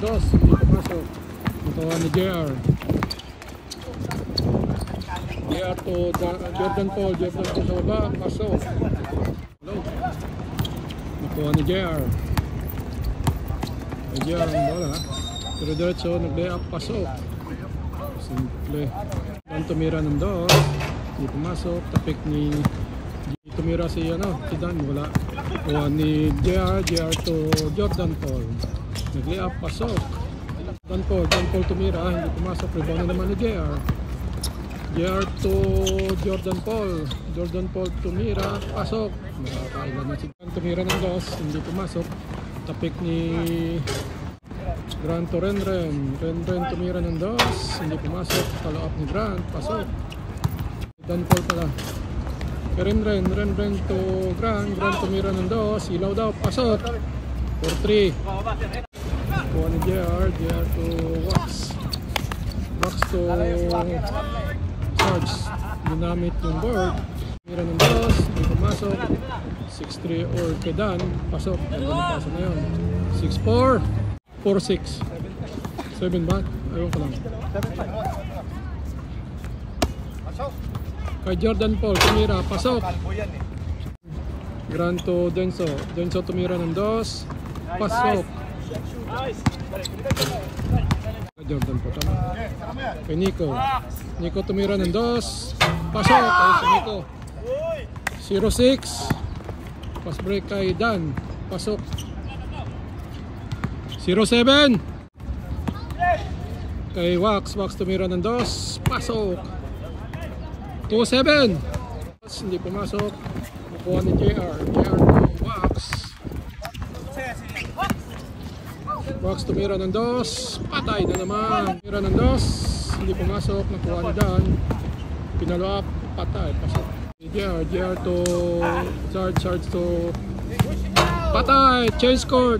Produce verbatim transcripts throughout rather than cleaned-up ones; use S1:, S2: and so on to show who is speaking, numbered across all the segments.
S1: dos, hindi pumasok. Nakuha ni J R. J R to Jordan Paul, Jordan Paul sa baba, pasok. Hello. Nakuha ni J R. J R ang bola, ha? Pero diretso, nag-lay up, pasok. Simple. Dan tumira ng dos, hindi pumasok. Tapik ni tumira si ano, si Dan, wala. Kuha ni J R, J R to Jordan Paul. Nag-lay up, pasok. Dan Paul, Dan Paul tumira, hindi pumasok. Rebound naman ni J R. J R to Jordan Paul. Jordan Paul tumira, pasok. Nakakailan na si Dan, tumira ng dos, hindi pumasok. Tapik ni Grant to Renren. Renren tumira ng dos, hindi pumasok. Follow up ni Grant, pasok. Dan Paul pala. Renren, Renren to Grant. Grant tumira ng dos, ilaw daw, pasok. four three. Kuha ni J R, J R to Wax. Wax to Sarge. Ginamit yung board. Tumira ng dos, hindi pumasok. six three or kay Dan, pasok. Pasok na yun. six four. four six. seven ba? Ayaw ko lang. Kay Jordan Paul, tumira, pasok. Grant to Denso. Denso tumira ng dos, pasok. Kay Jordan Paul, tama. Kay Nico. Nico tumira ng dos, pasok. Kay si Nico. zero six. Pass break kay Dan, pasok. zero seven. Kay Wax, Wax tumira ng dos, pasok. two seven. Hindi pumasok. Nakuha ni J R, J R to Wax. Wax tumira ng dos, patay na naman. Tumira ng dos, hindi pumasok. Nakuha ni Dan, pinalo up, patay, pasok. J R, J R to Sarge, Sarge to patay, change court.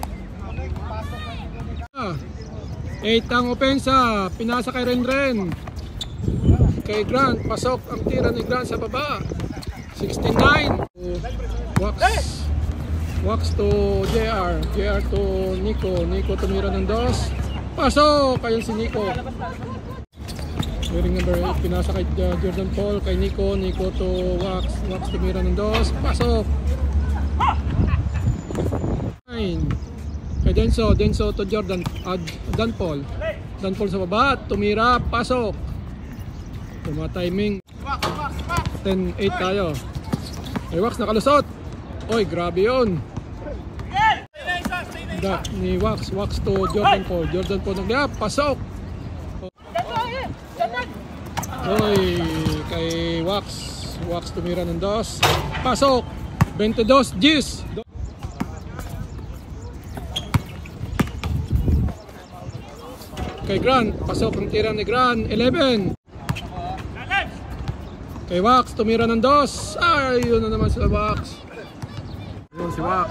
S1: eight ang opensa, pinasa kay Renren. Kay Grant, pasok ang tira ni Grant sa baba. sixteen nine. Wax. Wax to J R, J R to Nico. Nico tumira ng dos, pasok. Ayun si Nico. Wearing number eight, pinasa kay Jordan Paul. Kay Nico, Nico to Wax. Wax tumira ng dos, pasok. nine. Kay Denso, Denso to Jordan, uh, Dan Paul. Dan Paul sa baba, tumira, pasok. Tuma timing. ten eight tayo. Ay Wax nakalusot. Oy, grabe yun. Da, ni Wax, Wax to Jordan Paul. Jordan Paul nag-up, pasok. Oy, kay Wax. Wax tumira ng dos, pasok. twenty-two G's. Kay Grant, pasok ang tira ni Grant, eleven. Kay Wax, tumira ng dos. Ay, yun na naman sila Wax. Yun si Wax.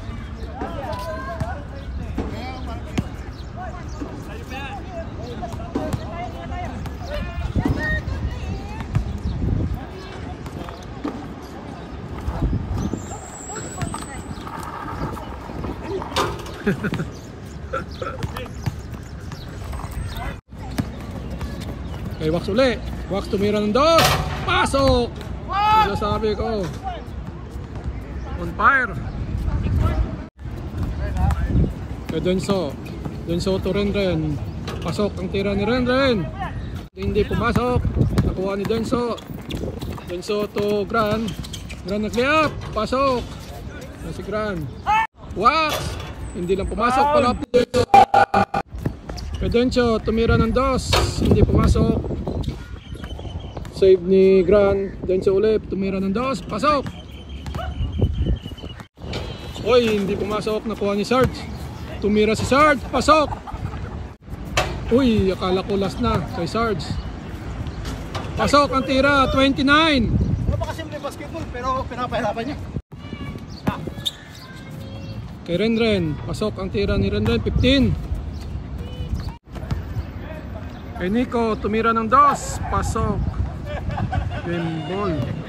S1: Kay Wax uli. Wax tumira ng dos, pasok. Ano sabi ko? On fire. Kay Denso. Denso to Renren. Pasok ang tira ni Renren. Hindi pumasok. Nakuha ni Denso. Denso to Grant. Grant nag-layup. Pasok. Na si Grant. Wax. Hindi lang pumasok. Pala up. Kay Denso tumira ng dos. Hindi pumasok. Save ni Grant. Denso ulit, tumira ng dos, pasok. Oy, hindi pumasok, nakuha ni Sarge. Tumira si Sarge, pasok. Uy, akala ko last na kay Sarge. Pasok ang tira, twenty-nine.
S2: Napakasimple basketball pero pinapahirapan niya.
S1: Kay Renren, pasok ang tira ni Renren, fifteen. Kay Nico, tumira ng dos, pasok. Game ball.